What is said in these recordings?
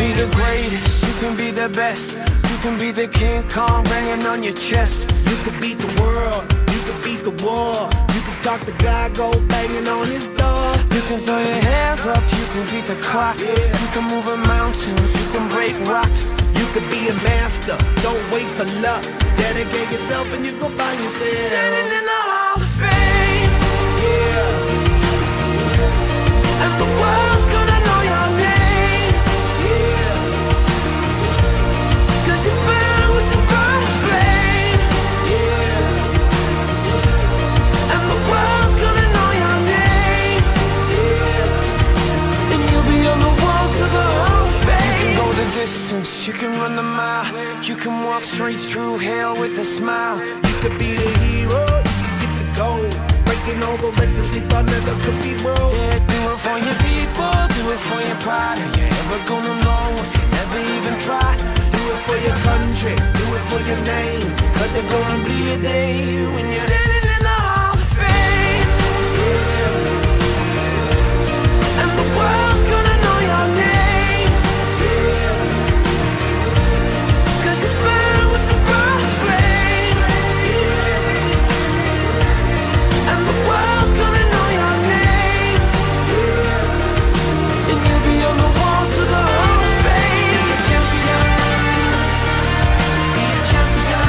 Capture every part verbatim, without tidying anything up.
be the greatest, you can be the best. You can be the King Kong banging on your chest. You can beat the world, you can beat the war. You can talk to God, go banging on his door. You can throw your hands up, you can beat the clock. Yeah. You can move a mountain, you can break rocks. You can be a master, don't wait for luck. Dedicate yourself and you go find yourself Standing in the Hall of Fame. Yeah, And the world's gonna know your name. yeah, Cause you burn with the brightest flame. yeah, And the world's gonna know your name. yeah. And you'll be on the walls of the Hall of Fame. You can go the distance, you can run the mile. You can walk straight through hell with a smile. You could be the hero, you can get the gold. Breaking all the records they thought never could be broke. Yeah, do it for your people, do it for your pride. Are you ever gonna know if you never even try? Do it for your country, do it for your name. Cause there's gonna be a day when you're standing in the Hall of Fame. And the world's gonna know your name. Cause you burn with the brightest flame. And the world's gonna know your name. And you'll be on the walls of the Hall of Fame. Be a champion. Be a champion.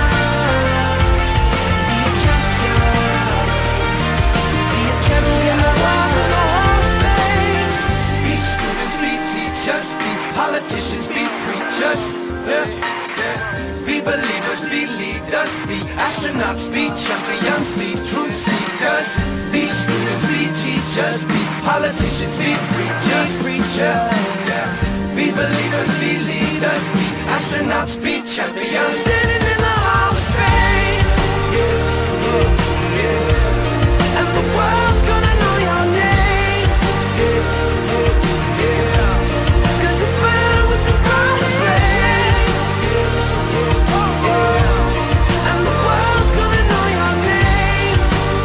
Be a champion. Be a champion. The walls of the Hall of Fame. Be students, be teachers, be politicians, be preachers. Yeah, yeah. Be believers, be leaders, be astronauts, be champions, be truth seekers. Be students, be teachers, be politicians, be preachers, preachers. Yeah. Be believers, be leaders, be astronauts, be champions. Standing in the Hall of Fame. Yeah, yeah, yeah, And the world's gonna know your name. yeah. Cause you burn with the brightest flame. And the world's gonna know your name.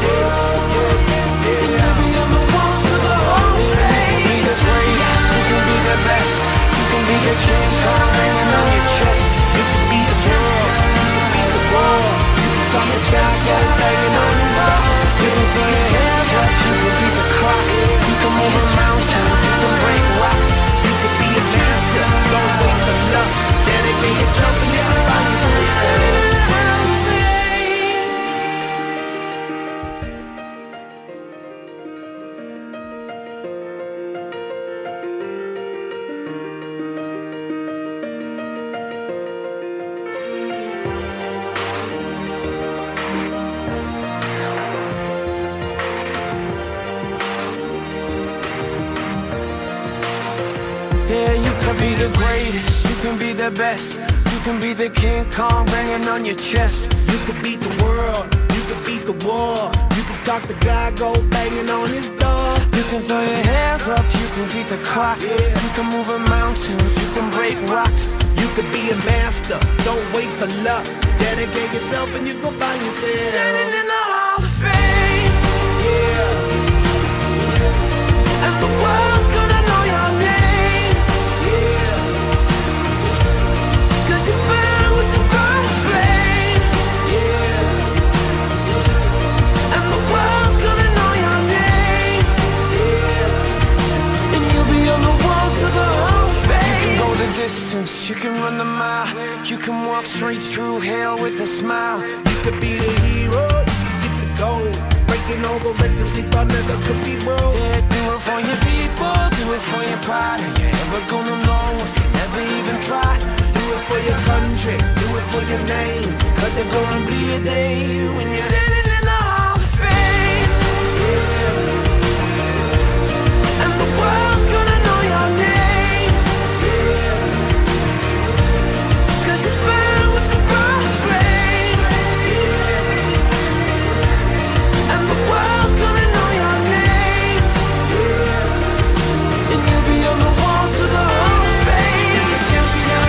And you'll be on the walls of the Hall of Fame. You can be the greatest, you can be the best. You can be the King Kong banging on your chest. You can be the world, you can beat the war. You can talk to God, go banging on his door. You can throw your hands up, you can beat the clock. You can move a mountain, you can break rocks. You can be a master, don't wait for luck. Dedicate yourself and you can find yourself Standing in the Hall of Fame. Yeah, you can be the greatest, you can be the best. You can be the King Kong banging on your chest. You can beat the world, you can beat the war. You can talk to God, go banging on his door. You can throw your hands up, you can beat the clock. Yeah. You can move a mountain, you can break rocks. You can be a master, don't wait for luck. Dedicate yourself and you go find yourself Standing in the Hall of Fame. Yeah, And the world's gonna know your name. yeah, Cause you burn with the brightest flame. yeah, And the world's gonna know your name. yeah. And you'll be on the walls of the Hall of Fame. You can go the distance, you can run the mile. You can walk straight through hell with a smile. You could be the hero, you can get the gold. Breaking all the records they thought never could be broke. Yeah, do it for your people, do it for your pride. Are you ever gonna know if you never even try? Do it for your country, do it for your name. Cause there's gonna be a day when you're standing in the Hall of Fame. And the world's gonna know your name. Cause you burn with the brightest flame. And the world's gonna know your name. And you'll be on the walls of the Hall of Fame. Be a champion.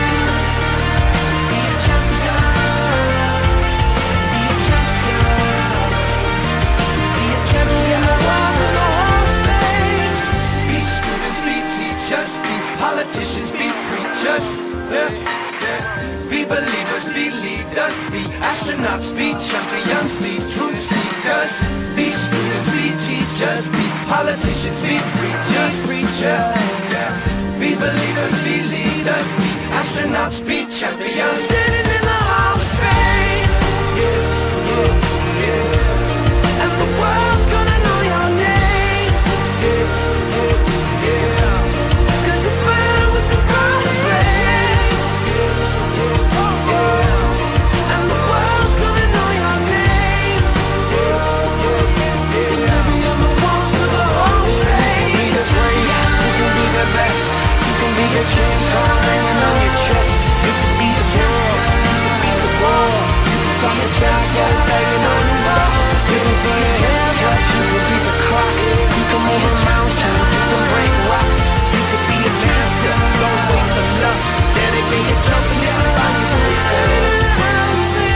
Be a champion. Be a champion. Be a champion. The walls of the Hall of Fame. Be students, be teachers, be politicians, be preachers. preachers. Yeah, yeah. Be believers, be leaders, be astronauts, be champions, be truth seekers. Be students, be teachers, be politicians, be preachers, preachers. Yeah. Be believers, be leaders, be astronauts, be champions. Standing in the Hall of Fame. Yeah, yeah, yeah. And the world's gonna know your name. Yeah, yeah, yeah. Cause you burn with the brightest flame. Yeah, yeah. And the world's gonna know your name. Yeah, yeah, yeah. You'll be on the walls of the Hall of Fame. You can be the greatest, you can be the best. You can be the king, come hanging on your chest. You can be the world, you can be the wall. You can talk a child, yeah, hanging on his wall. You can throw your hands up, you can beat the clock. You can move a mountain, you can break rocks. You can be a master, don't wait for luck. Dedicate yourself and you can find your food. Standing in the Hall of Fame.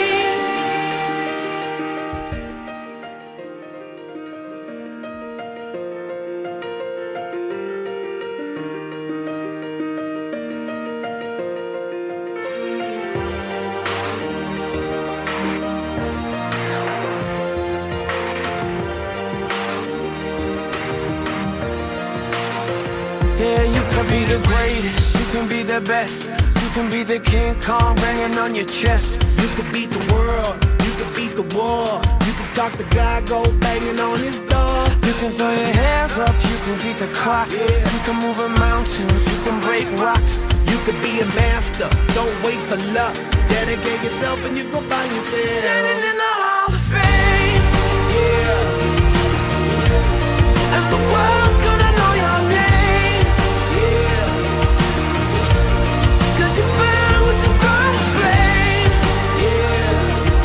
Yeah, you can be the greatest, you can be the best. You can be the King Kong banging on your chest. You could beat the world, you could beat the war. You could talk to God, go banging on his door. You can throw your hands up, you can beat the clock. Yeah. You can move a mountain, you can break rocks. You could be a master, don't wait for luck. Dedicate yourself and you go find yourself. Standing in the Hall of Fame. Yeah. And the world's gonna know your name. Yeah. Cause you burn with the brightest flame. Yeah.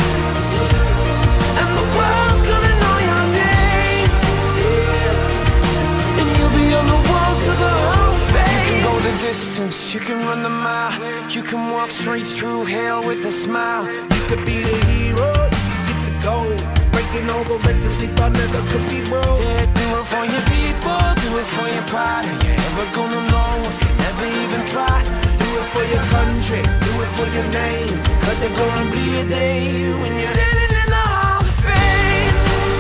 And the world's gonna know your name. Yeah. And you'll be on the walls of the Hall of Fame. You can go the distance, you can run the mile. You can walk straight through hell with a smile. You could be the hero, you could get the gold. Breaking all the records they thought never could be broke. Yeah, do it for your people, do it for your pride. Are you ever gonna know if you never even try? Do it for your country, do it for your name. Cause there's gonna be a day when you're standing in the Hall of Fame.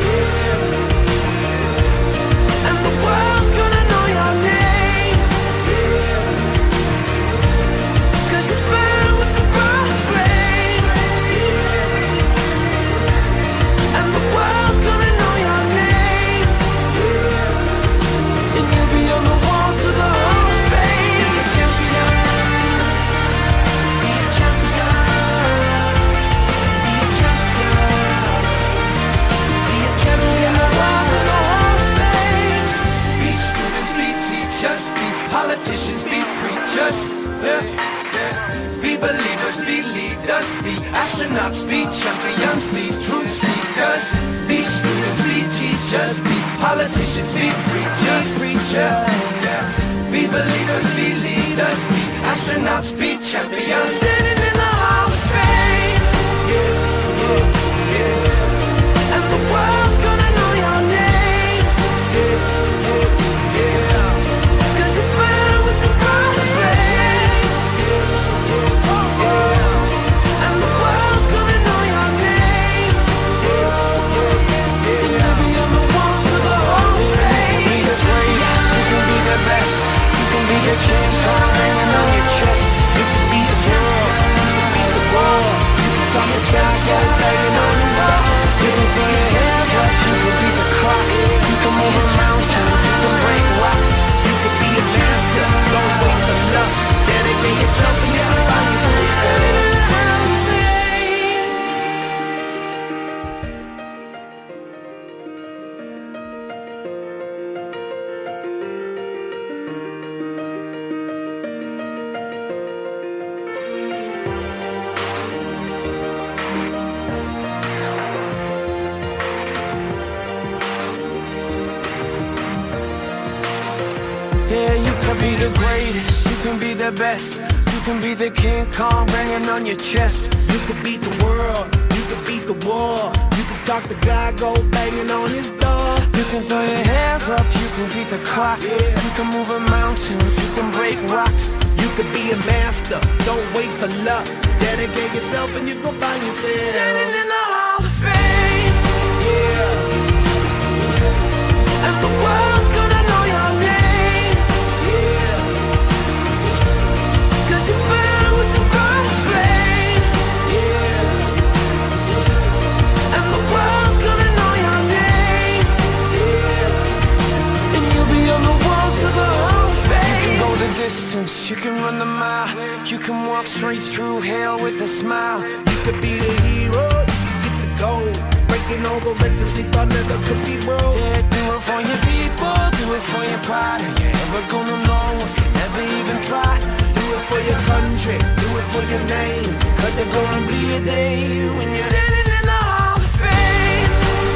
Yeah. And the world's gonna know your name. Yeah. Cause you burn with the brightest flame. Yeah. And the world's gonna know your name. Yeah. And you'll be on the walls of the Hall of Fame. Be a champion. Be a champion. Be a champion. Be a champion. On the walls of the Hall of Fame. Be students, be teachers, be politicians, be preachers. Yeah, yeah. Be believers, be leaders, be astronauts, be champions, be truth seekers. Be students, be teachers, be politicians, be preachers, preachers. Yeah. Be believers, be leaders, be astronauts, be champions. Standing in the Hall of Fame. Yeah. Yeah. Yeah. And the world's gonna know your name. Yeah. Yeah. Cause you burn with the brightest flame. Yeah. And the world's gonna know your name. And you'll be on the walls of the Hall of Fame. You can be the greatest, you can be the best. You can be the king, come hanging on your chest. You could be the world, you could be the war. You could talk a child, yeah, banging on his wall. You can throw your hands up, you can beat the clock. You can move a mountain, you can break rocks. You could be a master, don't wait for luck. Dedicate yourself and you can find your food. Standing in the Hall of Fame. Yeah, you can be the greatest, you can be the best. You can be the King Kong banging on your chest. You could beat the world, you could beat the war. You could talk to God, go banging on his door. You can throw your hands up, you can beat the clock. Yeah. You can move a mountain, you can break rocks. You could be a master, don't wait for luck. Dedicate yourself and you go find yourself standing in the Hall of Fame. Yeah. And the world's gonna know your name. Yeah. Cause you burn with the brightest flame. Yeah. And the world's gonna know your name. Yeah. And you'll be on the walls of the Hall of Fame. You can go the distance, you can run the mile, you can walk straight through hell with a smile. You could be the hero, you could get the gold, breaking all the records they thought never could be broke. Yeah, do it for your people, do it for your pride. Are you ever gonna know if you never even try? Do it for your country, do it for your name, Cause there's gonna be a day when you're standing in the Hall of Fame.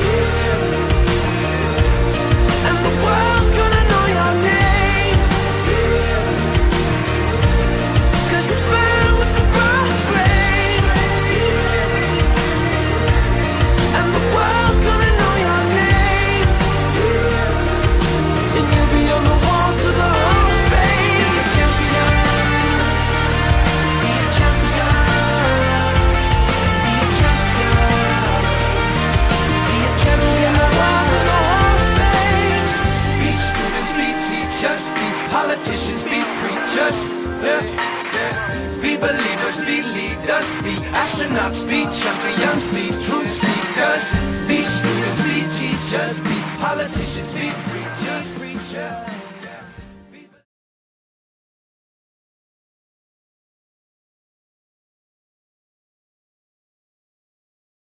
And the world's gonna know your name. Cause you burn with the brightest flame. And the world's gonna know your name. And you'll be on the walls of the Hall of Fame. Be a champion, be a champion, be a champion, be a champion. Walls of the Hall of Fame. Be students, be teachers, be politicians, be preachers. Yeah, yeah. Be believers, be leaders, be astronauts, be champions, be truth seekers. Be students, be teachers, be politicians, be preachers, preachers.